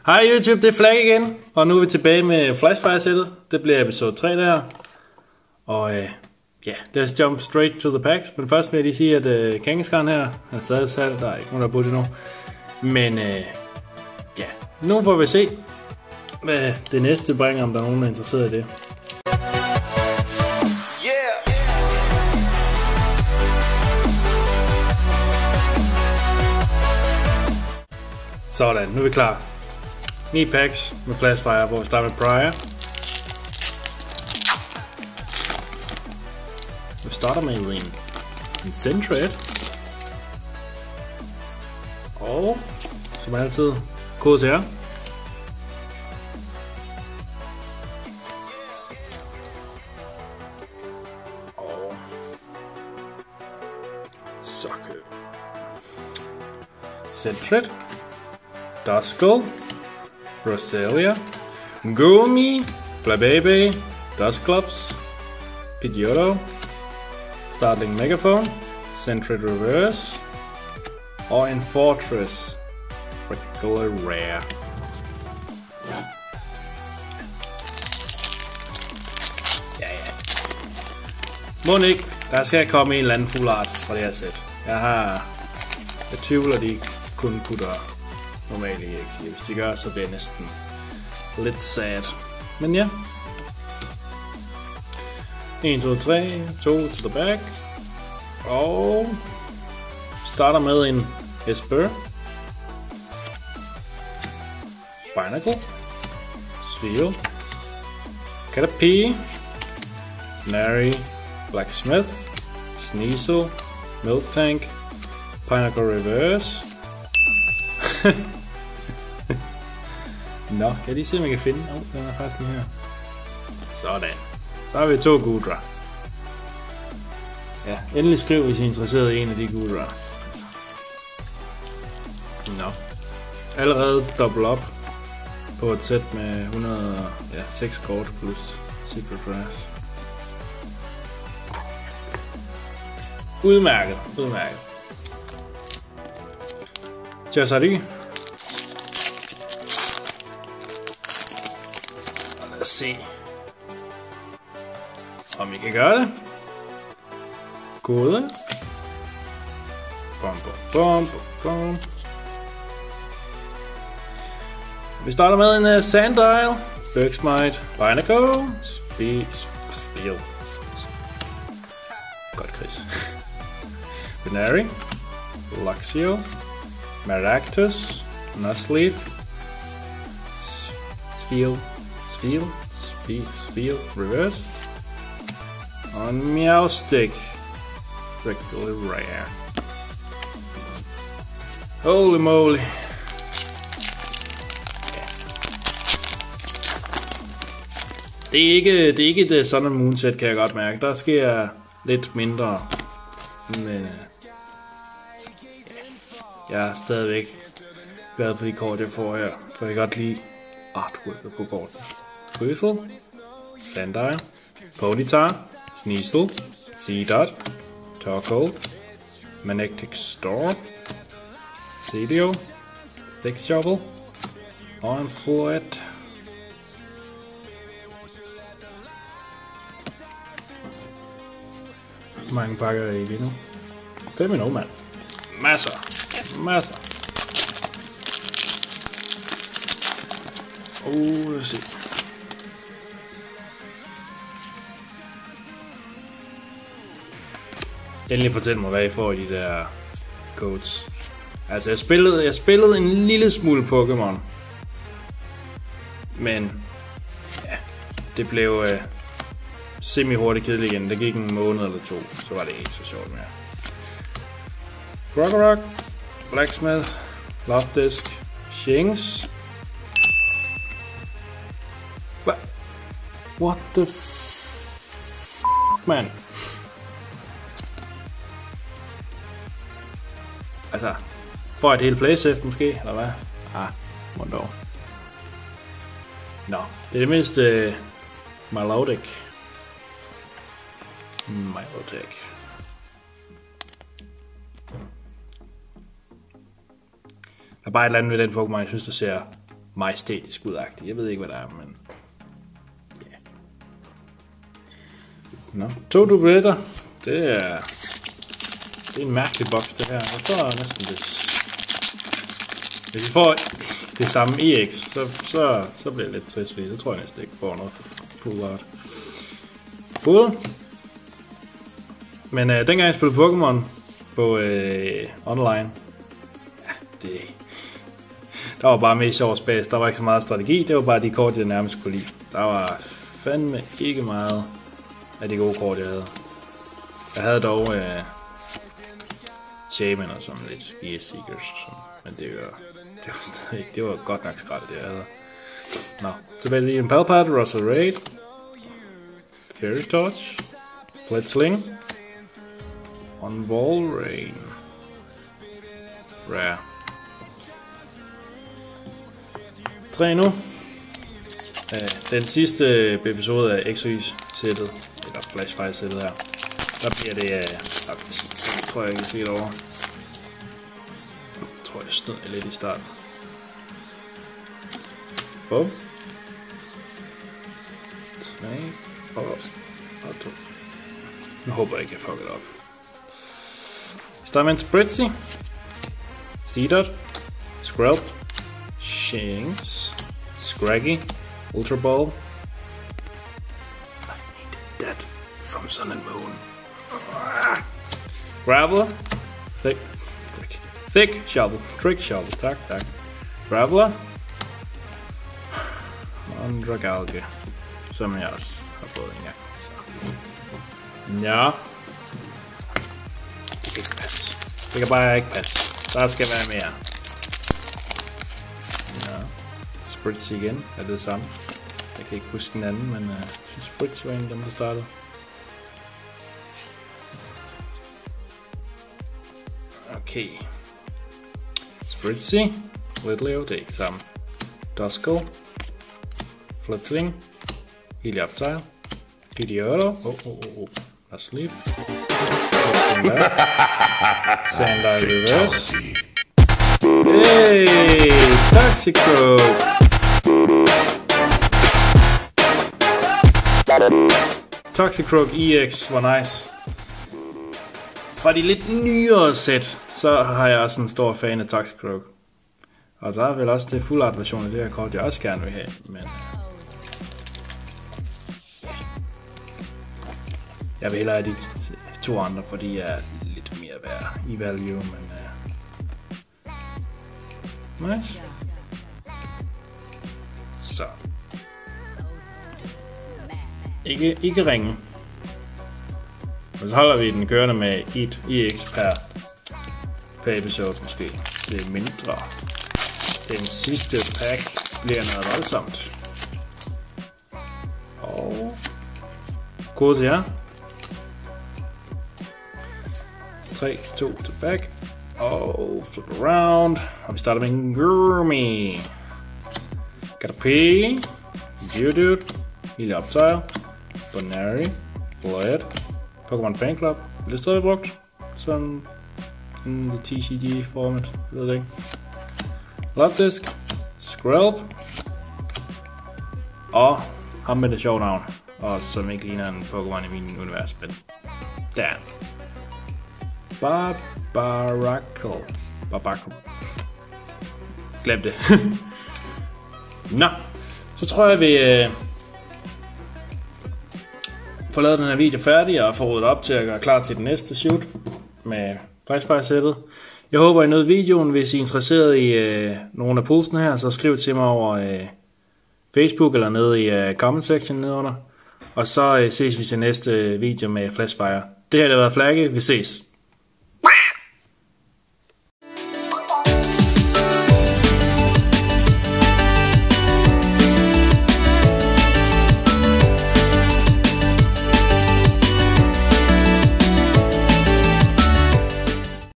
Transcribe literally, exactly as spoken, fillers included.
Hej YouTube, det er Flag igen, og nu er vi tilbage med Flashfire-sættet. Det bliver episode tre der. Og øh, ja, yeah, let's jump straight to the packs. Men først vil jeg lige sige, at øh, Kangaskhan her er stadig salg. Der er ikke nogen, der har budt endnu. Men øh, ja, yeah. Nu får vi se, hvad det næste bringer, om der er nogen, der er interesseret i det. Sådan, nu er vi klar. ni packs med Flashfire, hvor vi starter med Prior. Vi starter med en, en Sentret. Og som altid, kode til jer. Og Socket. Sentret. Duskull, Roselia, Goomy, Flabébé, Dusclops, Pidgeotto, Startling Megaphone, Sentret Reverse og en Fortress Regular Rare. Ja, ja. Må ikke, der skal komme en eller anden full art fra det her sæt. Jeg har... Jeg tvivler, de kun putter normalt ikke, ikke. Hvis de gør, så bliver jeg næsten lidt sad. Men ja. en, to, tre, to to the back. Og starter med en Esper, Binacle, Sviel, Caterpie, Nary, Blacksmith, Sneasel, Miltank, Pineapple Reverse. Nå, kan jeg lige se, om jeg kan finde den? Åh, oh, den er faktisk lige her. Sådan. Så har vi to Goodra. Ja, endelig skriv, hvis I er interesseret i en af de Goodra. Nå. Allerede double up på et sæt med hundrede og seks kort plus Secret Grass. Udmærket, udmærket. Charizard. Lad os se, om vi kan gøre det. Gode. Bum, bum, bum, bum. Vi starter med en uh, Sandile, Bergsmite, Binacle, Speed, Spiel. Godt, Chris. Binary, Luxio, Maractus, Nuzleaf, Spiel, Spiel, Spiel, Spiel, Reverse, og en Meowstic, Regular Rare. Holy moly! Yeah. Det er ikke, det er ikke det Sun and Moon set, kan jeg godt mærke. Der sker lidt mindre, men jeg er stadigvæk glad for de kort, jeg får her, for jeg kan godt lide artworket på kortet. Quizle, Sandile, Ponyta, Sneasel, Seedot, Torkoal, Manectic Storm, Celio, Thick Shovel og en Floet. Hvor mange pakker er I lige nu? Fem endnu, mand. Masser. Masser. Uh, lad os se. Endelig fortæl mig, hvad I får i de der codes. Altså, jeg spillede, jeg spillede en lille smule Pokémon. Men ja, det blev uh, semi-hurtigt kedeligt igen. Det gik en måned eller to, så var det ikke så sjovt mere. Krokorok, Blacksmith, Loftisk, Shinx. What? What the f***, man? Altså, får et helt playset måske, eller hvad? Ah, må dog. Nå, det er det mindste uh, Milotic. Milotic. Der er bare et eller andet ved den Pokémon, jeg synes, der ser majestætisk udagtigt. Jeg ved ikke, hvad det er, men... Ja. Yeah. Nå, to dubletter. Det er... Det er en mærkelig boks, det her. Jeg tror næsten det... Hvis vi får det samme E X, så, så, så bliver det lidt trist, fordi det tror jeg næsten ikke får noget full art. Både. Men øh, dengang jeg spillede Pokémon på øh, online, ja, det... Der var bare mest sjov space, der var ikke så meget strategi, det var bare de kort, jeg nærmest kunne lide. Der var fandme ikke meget af de gode kort, jeg havde. Jeg havde dog øh, Shaman og sådan lidt Gear Seekers, sådan. Men det var, det var stadig, det var godt nok skrættet, det jeg havde. Nå, tilbage til en Palpat, Russell Raid, Fairy Touch, Blitzling, On Valrein, Rare. Tre nu. Øh, den sidste episode af X Y-sættet, eller Flashfire-sættet her, der bliver det af uh, ti, tror jeg, jeg kan se det over. Jeg tror, jeg snød lidt i starten. Bum. tre, og, og to. Nu håber jeg ikke, jeg fucker det op. Starman Spritzy, Seedot, Skrelp, Shinx, Scraggy, Ultra Ball. I need that from Sun and Moon. Graveler, Thick, Thick, Thick Shovel, Trick Shovel, tak, tak. Graveler, og en Dragalge, som jeg også har fået en gang. Så. Ja. Det kan ikke passe. Det kan bare ikke passe. Der skal være mere. Ja. Spritzy igen. Er det det samme? Jeg kan ikke huske den anden, men uh, jeg synes Spritzy var en af dem, der startede. Okay. Spritzy. Litleo, det er ikke sammen. Duskull. Flittering. Helioptile. Pidgeotto. Oh, oh, oh, oh. Not sleep. Sandile reverse. Hey! Toxicroak! Toxicroak E X var nice. Fra de lidt nyere sæt, så har jeg også en stor fan af Toxicroak. Og der er vel også det full art version af det her kort, jeg også gerne vil have, men... Jeg vil hellere have de to andre, fordi de er lidt mere værd i value, men... Uh... Nice. Så. Ikke, ikke ringe. Og så holder vi den kørende med et E X per, per episode måske. Det er mindre. Den sidste pack bliver noget voldsomt. Og... Kode til jer. tre, to, tilbage. Og flip around. Og vi starter med en Gurmy. Caterpie. Geodude. Helioptile. Bonary. Blood. Pokémon Fan Club. Bliver stadig brugt. Som in the T C G format. Jeg ved det ikke. Loftisk. Skrelp. Og ham med det sjove navn. Og som ikke ligner en Pokémon i min univers. Men der. Barbaracle. Barbaracle. Glem det. Nå. Så tror jeg, vi øh, får lavet den her video færdig og får ryddet op til at gøre klar til den næste shoot med Flashfire-sættet. Jeg håber, I nød videoen. Hvis I er interesseret i øh, nogle af pulsene her, så skriv til mig over øh, Facebook eller nede i øh, comment section nedenunder. Og så øh, ses vi til næste video med Flashfire. Det her har været Flagge. Vi ses.